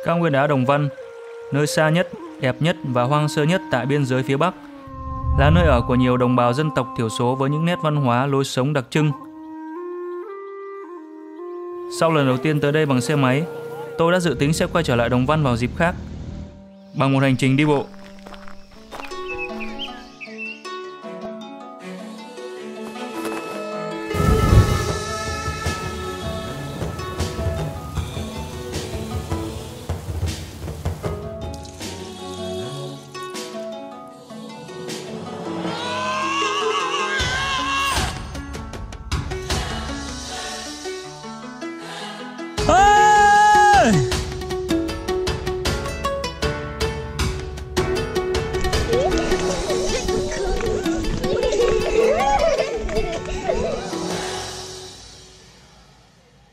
Cao nguyên đá Đồng Văn, nơi xa nhất, đẹp nhất và hoang sơ nhất tại biên giới phía Bắc, là nơi ở của nhiều đồng bào dân tộc thiểu số với những nét văn hóa, lối sống đặc trưng. Sau lần đầu tiên tới đây bằng xe máy, tôi đã dự tính sẽ quay trở lại Đồng Văn vào dịp khác, bằng một hành trình đi bộ.